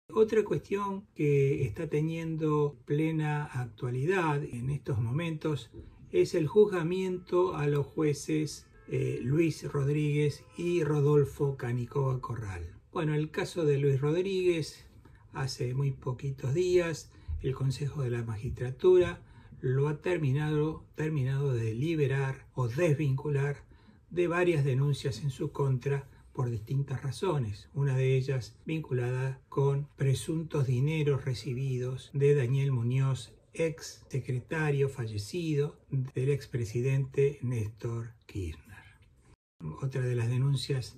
Otra cuestión que está teniendo plena actualidad en estos momentos es el juzgamiento a los jueces Luis Rodríguez y Rodolfo Canicova Corral. Bueno, el caso de Luis Rodríguez, hace muy poquitos días, el Consejo de la Magistratura lo ha terminado de liberar o desvincular de varias denuncias en su contra por distintas razones, una de ellas vinculada con presuntos dineros recibidos de Daniel Muñoz, ex secretario fallecido del expresidente Néstor Kirchner. Otra de las denuncias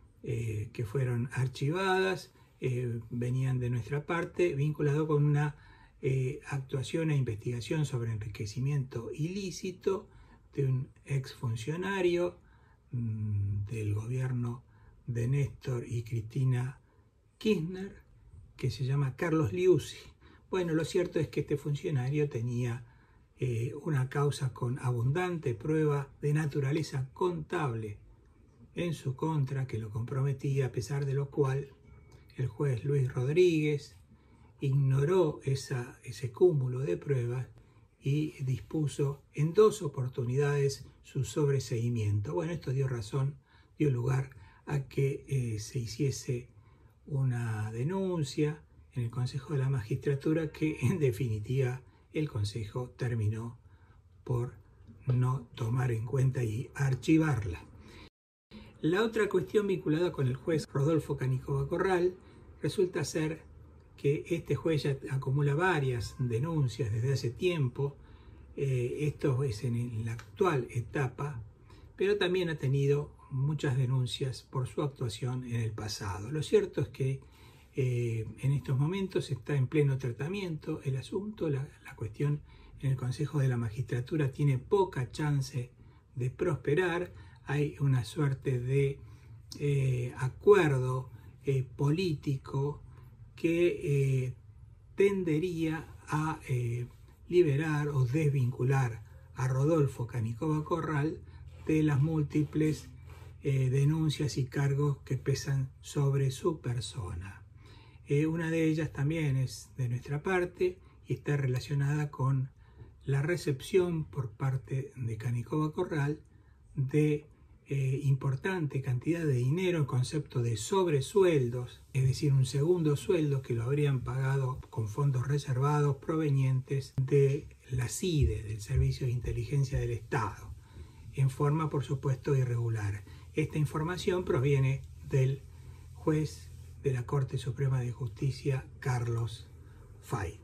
que fueron archivadas venían de nuestra parte, vinculado con una actuación e investigación sobre enriquecimiento ilícito de un exfuncionario del gobierno de Néstor y Cristina Kirchner, que se llama Carlos Liuzzi. Bueno, lo cierto es que este funcionario tenía una causa con abundante prueba de naturaleza contable en su contra que lo comprometía, a pesar de lo cual el juez Luis Rodríguez ignoró ese cúmulo de pruebas y dispuso en 2 oportunidades su sobreseimiento. Bueno, esto dio lugar a que se hiciese una denuncia en el Consejo de la Magistratura que en definitiva el Consejo terminó por no tomar en cuenta y archivarla. La otra cuestión vinculada con el juez Rodolfo Canicova Corral resulta ser que este juez ya acumula varias denuncias desde hace tiempo. Esto es en la actual etapa, pero también ha tenido muchas denuncias por su actuación en el pasado. Lo cierto es que en estos momentos está en pleno tratamiento el asunto. La cuestión en el Consejo de la Magistratura tiene poca chance de prosperar. Hay una suerte de acuerdo político que tendería a liberar o desvincular a Rodolfo Canicova Corral de las múltiples denuncias y cargos que pesan sobre su persona. Una de ellas también es de nuestra parte y está relacionada con la recepción por parte de Canicova Corral de importante cantidad de dinero en concepto de sobresueldos, es decir, un segundo sueldo que lo habrían pagado con fondos reservados provenientes de la CIDE, del Servicio de Inteligencia del Estado, en forma, por supuesto, irregular. Esta información proviene del juez de la Corte Suprema de Justicia, Carlos Fait.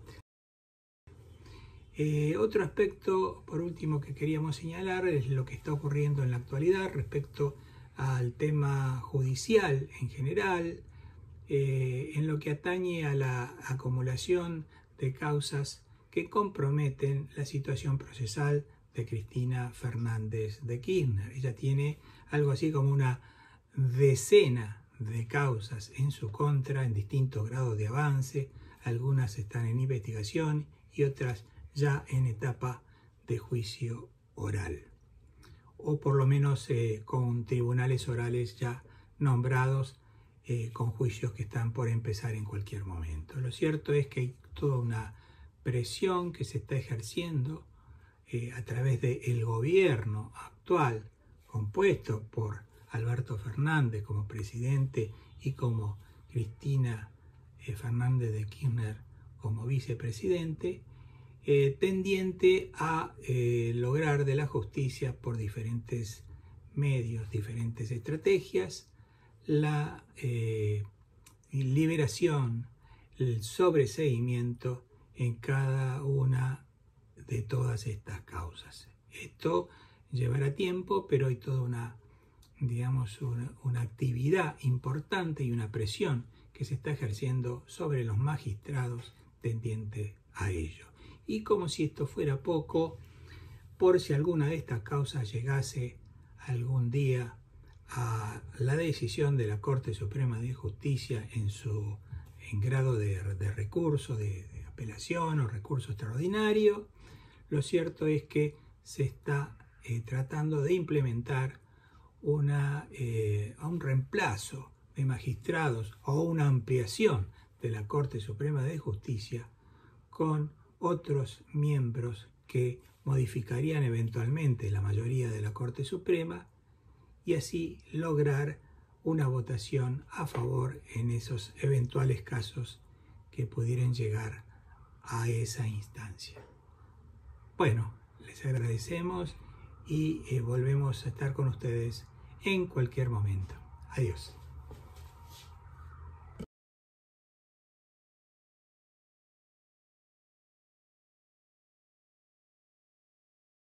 Otro aspecto, por último, que queríamos señalar es lo que está ocurriendo en la actualidad respecto al tema judicial en general, en lo que atañe a la acumulación de causas que comprometen la situación procesal de Cristina Fernández de Kirchner. Ella tiene algo así como una decena de causas en su contra en distintos grados de avance. Algunas están en investigación y otras ya en etapa de juicio oral, o por lo menos con tribunales orales ya nombrados, con juicios que están por empezar en cualquier momento. Lo cierto es que hay toda una presión que se está ejerciendo a través del gobierno actual, compuesto por Alberto Fernández como presidente y como Cristina Fernández de Kirchner como vicepresidente, tendiente a lograr de la justicia por diferentes medios, diferentes estrategias, la liberación, el sobreseimiento en cada una de todas estas causas. Esto llevará tiempo, pero hay toda una actividad importante y una presión que se está ejerciendo sobre los magistrados tendiente a ello. Y como si esto fuera poco, por si alguna de estas causas llegase algún día a la decisión de la Corte Suprema de Justicia en grado de recurso, de apelación o recurso extraordinario, lo cierto es que se está tratando de implementar un reemplazo de magistrados o una ampliación de la Corte Suprema de Justicia con otros miembros que modificarían eventualmente la mayoría de la Corte Suprema y así lograr una votación a favor en esos eventuales casos que pudieran llegar a esa instancia. Bueno, les agradecemos y volvemos a estar con ustedes en cualquier momento. Adiós.